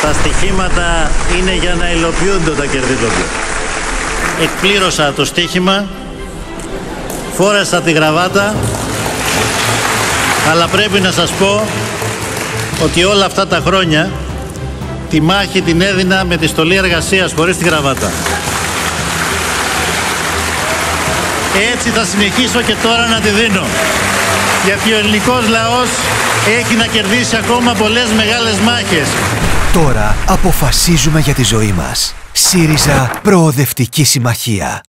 Τα στοιχήματα είναι για να υλοποιούνται όταν κερδίζονται. Εκπλήρωσα το στοίχημα, φόρεσα τη γραβάτα, αλλά πρέπει να σας πω ότι όλα αυτά τα χρόνια τη μάχη την έδινα με τη στολή εργασίας χωρίς τη γραβάτα. Έτσι θα συνεχίσω και τώρα να τη δίνω. Γιατί ο ελληνικός λαός έχει να κερδίσει ακόμα πολλές μεγάλες μάχες. Τώρα αποφασίζουμε για τη ζωή μας. ΣΥΡΙΖΑ Προοδευτική Συμμαχία.